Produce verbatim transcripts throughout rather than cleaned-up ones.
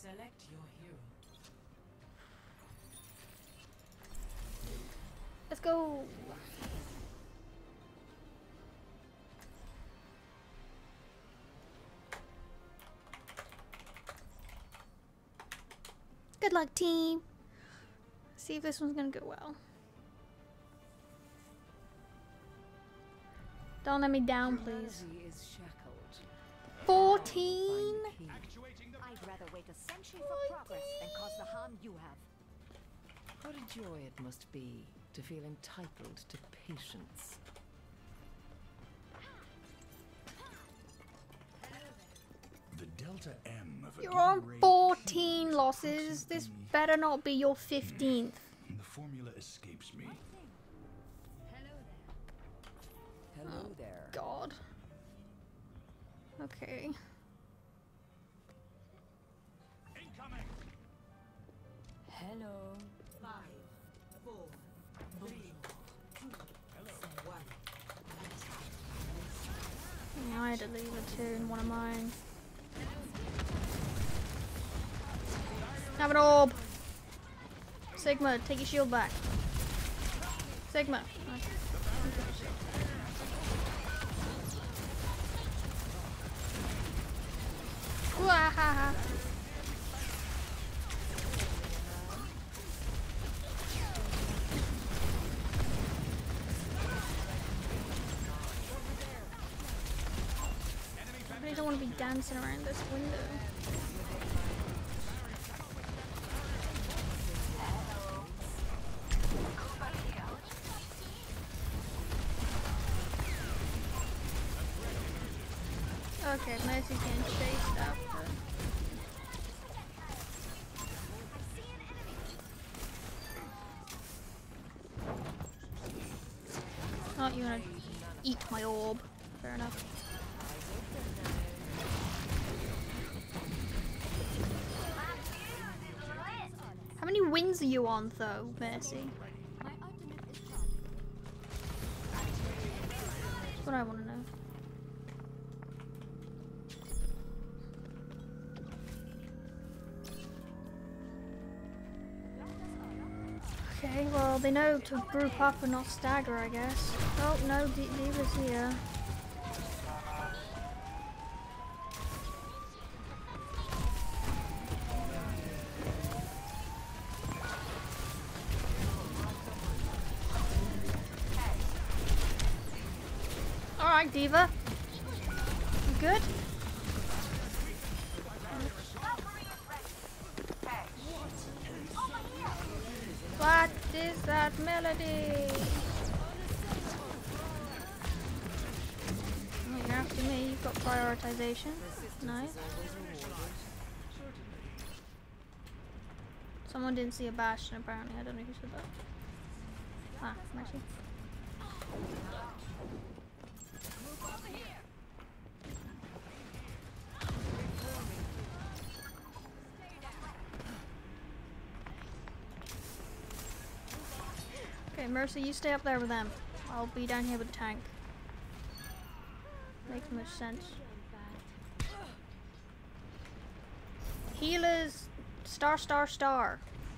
Select your hero. Let's go. Good luck, team. Let's see if this one's gonna go well. Don't let me down, please. fourteen? I'd rather wait a century for progress than cause the harm you have. What a joy it must be to feel entitled to patience. The delta M of a You're given on ray fourteen is losses. This approximately- better not be your fifteenth. The formula escapes me. Hello Oh, there. God. Okay. Incoming. Hello. Five, four, three, two, one. Yeah, I had to leave it too in one of mine. Have an orb. Sigma, take your shield back. Sigma. Okay. Wahaha. I really don't want to be dancing around this window. Okay, Mercy's getting chased after. Oh, you wanna eat my orb? Fair enough. How many wins are you on, though, Mercy? That's what I want to know. Okay, well, they know to group up and not stagger, I guess. Oh, no, D Diva's here. Alright, Diva. You good? What is that melody? Oh, you're after me. You've got prioritization. Nice. Someone didn't see a Bastion apparently. I don't know who said that. Ah, Mercy. Okay, Mercy, you stay up there with them. I'll be down here with the tank. Makes much sense. Healers, star, star, star.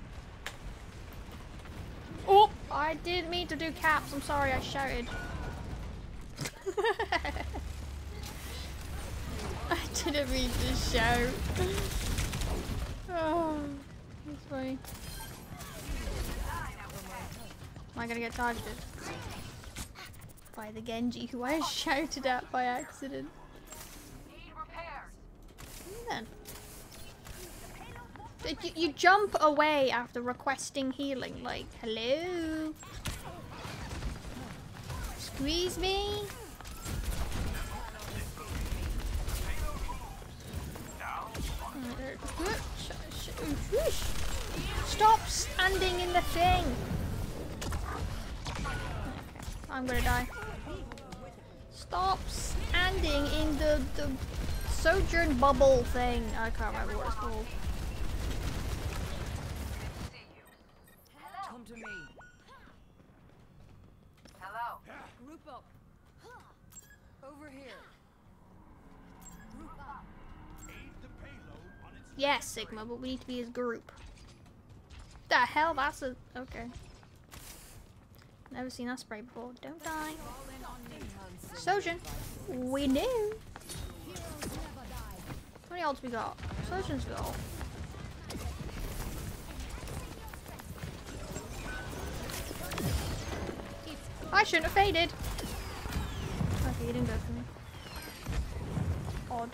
Oh, I didn't mean to do caps. I'm sorry, I shouted. I didn't mean to shout. Oh, that's funny. Am I gonna get targeted by the Genji who I shouted at by accident? Then you, you jump away after requesting healing, like hello. Squeeze me. Stop standing in the thing. I'm gonna die. Stop standing in the, the sojourn bubble thing. I can't remember what it's called. Come to me. Hello. Group up. Over here. Group up. Aid the payload on its Yes, Sigma, but we need to be as group. The hell? That's a... Okay. Never seen that spray before. Don't die. Sojin. We knew. How many ults we got? Sojin's got ult. I shouldn't have faded. Okay, you didn't go for me. Odd.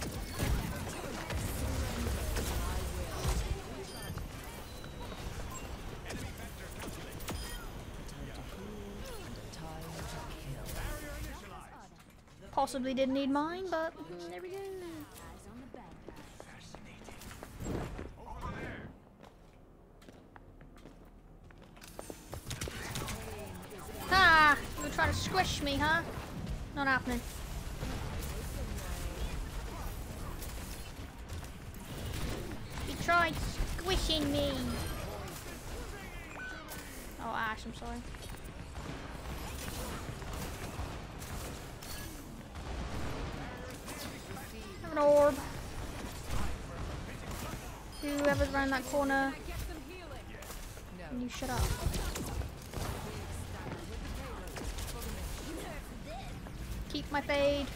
Possibly didn't need mine, but mm, there we go. Ah! You were trying to squish me, huh? Not happening. You tried squishing me. Oh, Ash, I'm sorry. Have an orb. Whoever's around that corner. Can you shut up? Keep my fade.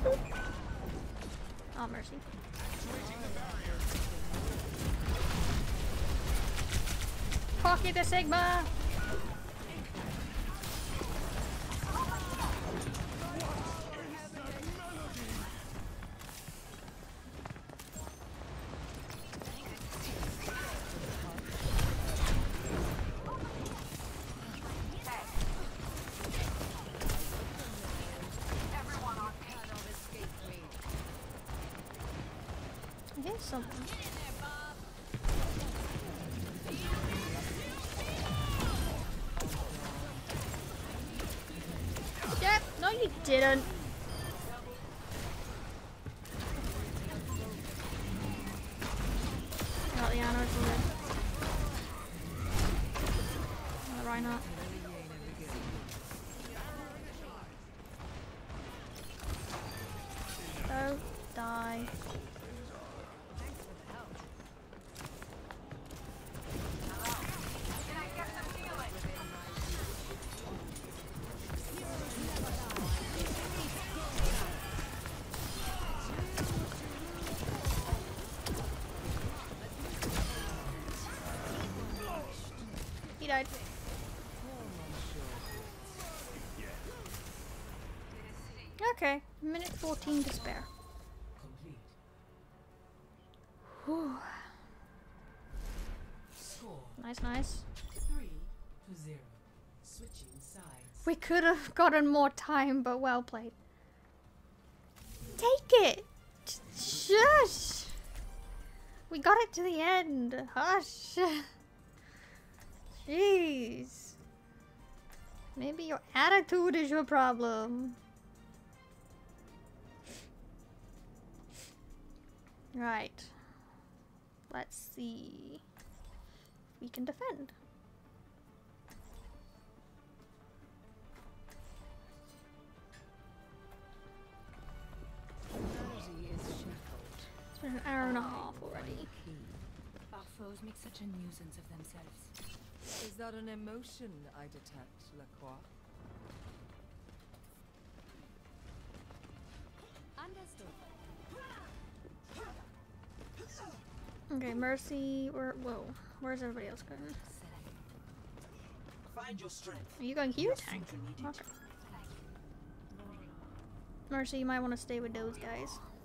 Oh, mercy. Pocket the Sigma! I hear something. Yep, no you didn't. Got the Ana, it's all good. Oh, why not? Don't die. He died. Okay, minute fourteen to spare. Complete. Whew. Score Nice, nice. three to zero. Switching sides. We could have gotten more time, but well played. Take it! Shush! We got it to the end. Hush! Jeez. Maybe your attitude is your problem. Right. Let's see if we can defend. It's been an hour and a half already. Our foes make such a nuisance of themselves. Is that an emotion I detect, Lacroix? Understood. Okay, Mercy, where, whoa, where's everybody else going? Find your strength. Are you going here, Your tank? thinker needed. Okay. Mercy, you might want to stay with those guys.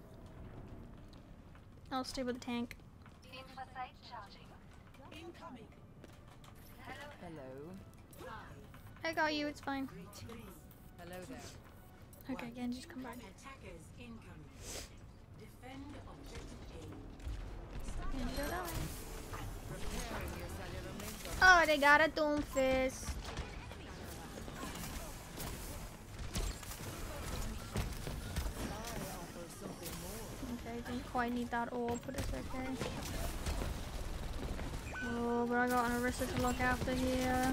I'll stay with the tank. Incoming. Hello. I got you, it's fine. Hello there. Okay, again, just come back. Attackers incoming. Defend objective A. And you go down. Preparing your cellular link. Oh, they got a Doomfist. Okay, didn't quite need that orb, but it's okay. Oh, but I got an Orisa to look after here.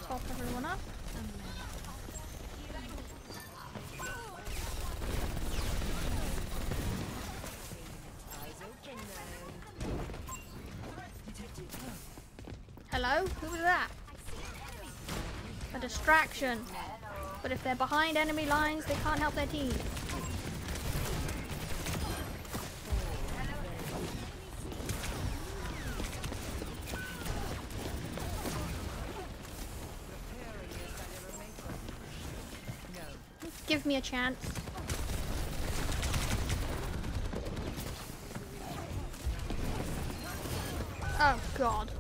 Pop everyone up. Hello? Who was that? A distraction. But if they're behind enemy lines, they can't help their team. Give me a chance. Oh god.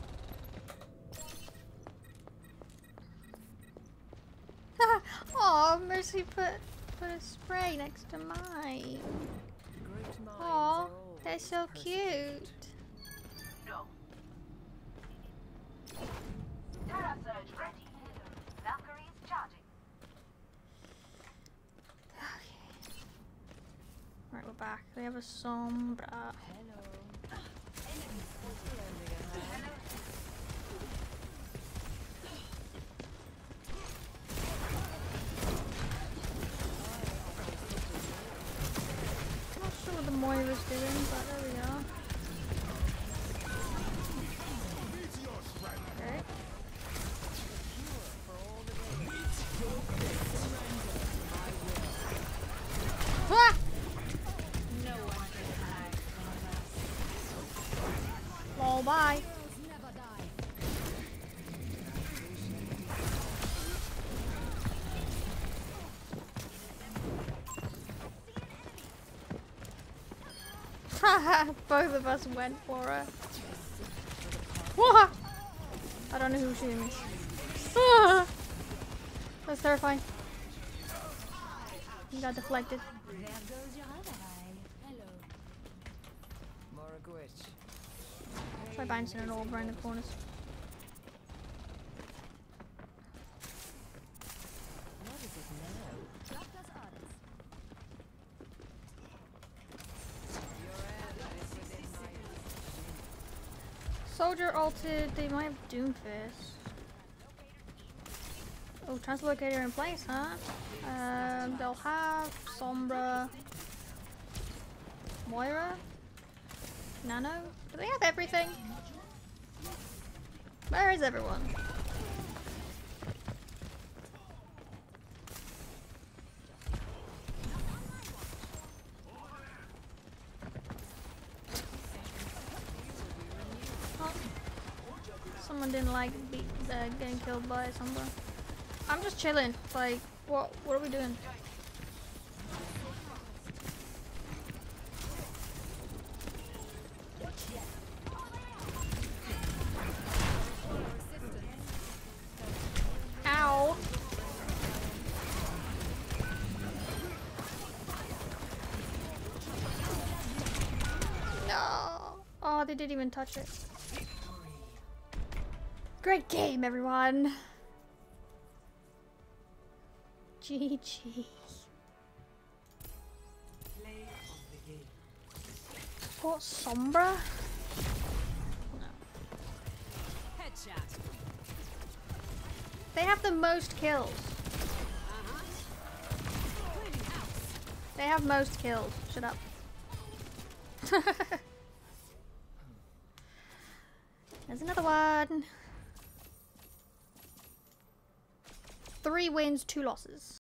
Oh, Mercy put put a spray next to mine. Oh, they're so cute. No. Terra Surge ready. Valkyries charging. Right, we're back. We have a Sombra. Not sure what the Moira's doing, but there we are. Okay. Ah! Oh, bye. Both of us went for her. Whoa! I don't know who's shooting me. Ah! That's terrifying. You got deflected. There goes your other eye. Hello. Moragwitch. Try bouncing an orb around the corners. What is it now? Doctor's orders. Your end is within my Soldier ulted. They might have Doomfist. Oh, translocator in place, huh? Um, they'll have Sombra, Moira, Nano. Do they have everything? Where is everyone? Oh. Someone didn't like be, uh, getting killed by Sombra. I'm just chilling. Like, what? What are we doing? Ow! No! Oh, they didn't even touch it. Great game, everyone. G G. Play of the game. What, Sombra? No. Headshot. They have the most kills. Cleaning house. They have most kills. Shut up. There's another one. Three wins, two losses.